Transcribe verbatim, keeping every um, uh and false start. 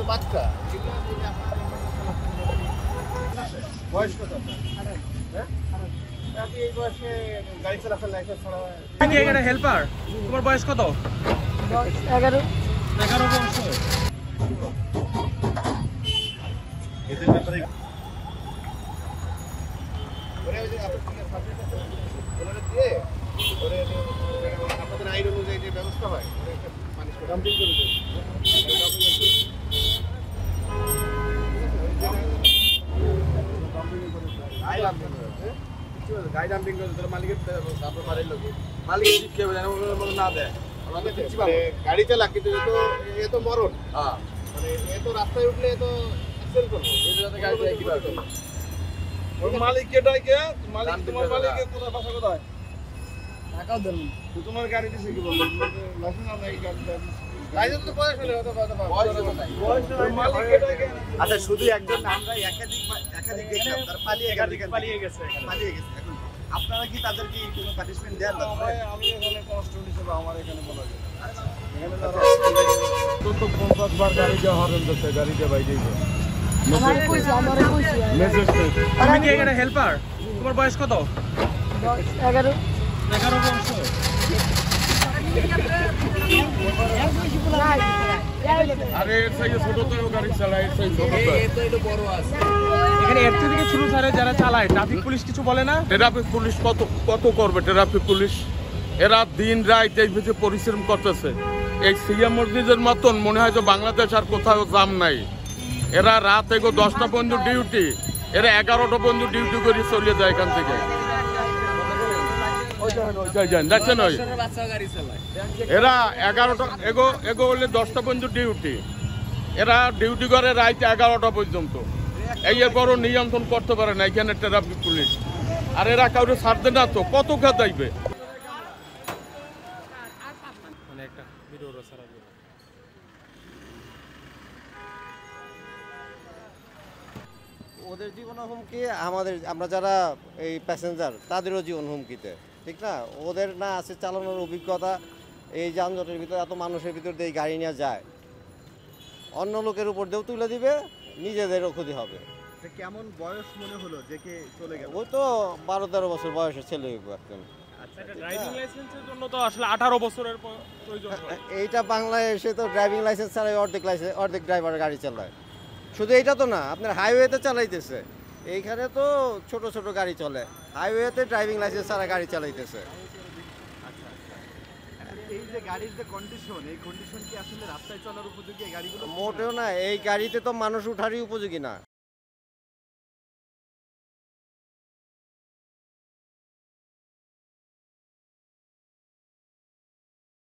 বাচ্চা বয়স কত আপনি এই বয়সে গাড়ি চালাচ্ছেন লাইসেন্স ছাড়া? তুমি এখানে হেল্পার, তোমার বয়স কত? এগারো এগারো বছর। এদের ব্যাপারে ওরে ওই যে আপনাদের সাবজেক্ট আছে ওরে দিয়ে ওরে আপনাদের আইন অনুযায়ী যে ব্যবস্থা হয় ওরে একটা পানিশমেন্ট ডাম্পিং করে দেয়। গাড়ি ডাম্পিং করে দেয় গাড়ি ডাম্পিং করে দেয় মালিকের আপনার বাড়ির লোক মালিকের ঠিক কেউ জানে ওগুলো না দেয় আমাদের গাড়ি চালা কিন্তু এ তো এ তো মরণ হ্যাঁ মানে এ তো রাস্তায় উঠলে এ তো অ্যাক্সিডেন্ট করবে এই জন্য গাড়ি চালা কিভাবে ওর মালিক কেটাই কে মালিক তোমার মালিক কোথায় বাসা কোথায় টাকাও দেন তো তোমার গাড়ি দিছে কি বলবো লাইসেন্স নাই গাড়ি লাইসেন্স তো বয়স হলে হয়তো হয়তো বয়স নাই বয়স মালিক কেটাই কে আচ্ছা শুধু একজন আমরা একাধিক একাধিক দেখলাম তার পালিয়ে একাধিক পালিয়ে গেছে পালিয়ে গেছে এখন আপনারা কি তাদের কি কোনো পানিশমেন্ট দেন না আমি এখানে কনস্টেবল হিসেবে আমার এখানে বলা যায় এখানে তো তো পঞ্চাশ বার গাড়ি দেওয়া হরেন দিচ্ছে গাড়ি দিয়ে বাইরে আমারে কইছে আমারে কইছে তুমি কি এখানে হেল্পার, তোমার বয়স কত? এগারো এগারো বছর। আরে এর থেকে ছোট তো গাড়ি চালায় এর থেকে ছোট তো এ তো একটু বড় আছে এখানে এর থেকে শুরু করে যারা চালায় ট্রাফিক পুলিশ কিছু বলে না? ট্রাফিক পুলিশ কত কত করবে ট্রাফিক পুলিশ? এরা দিন রাত এই যে পরিশ্রম করতেছে এই সিয়া মসজিদের মতন মনে হয় যে বাংলাদেশ আর কোথাও জাম নাই। এরা রাত এগো দশটা পর্যন্ত ডিউটি, এরা এগারোটা পর্যন্ত ডিউটি করে চলে যায় এখান থেকে। দেখছেন ওই এরা এগারোটা এগো এগো হলে দশটা পর্যন্ত ডিউটি, এরা ডিউটি করে রাত এগারোটা পর্যন্ত। এই এরপরও নিয়ন্ত্রণ করতে পারে না এখানে ট্রাফিক পুলিশ। আর এরা কাউকে ছাড়তে না তো কত খেতাইবে। ওদের জীবন হুমকি, আমাদের আমরা যারা এই প্যাসেঞ্জার তাদেরও জীবন হুমকিতে, ঠিক না? ওদের না আছে চালানোর অভিজ্ঞতা, এই যানজটের ভিতরে এত মানুষের ভিতর দিয়ে গাড়ি নিয়ে যায়, অন্য লোকের উপর দিয়েও তুলে দিবে, নিজেদেরও ক্ষতি হবে। কেমন বয়স মনে হলো যে কে চলে গেল? ওই তো বারো তেরো বছর বয়সের ছেলে একজন। ড্রাইভিং লাইসেন্সের জন্য তো আসলে আঠারো বছরের প্রয়োজন হয়। এইটা বাংলাদেশে তো ড্রাইভিং লাইসেন্স ছাড়াই অর্ধেক লাইসেন্স অর্ধেক ড্রাইভার গাড়ি চালায়। শুধু এইটা তো না, আপনার হাইওয়েতে চালাইতেছে, এইখানে তো ছোট ছোট গাড়ি চলে, হাইওয়েতে ড্রাইভিং লাইসেন্স ছাড়া গাড়ি চালাইতেছে। এই যে গাড়ির যে কন্ডিশন, এই কন্ডিশন কি আসলে রাস্তায় চলার উপযোগী এই গাড়িগুলো? মোটেও না, এই গাড়িতে তো মানুষ উঠারই উপযোগী না।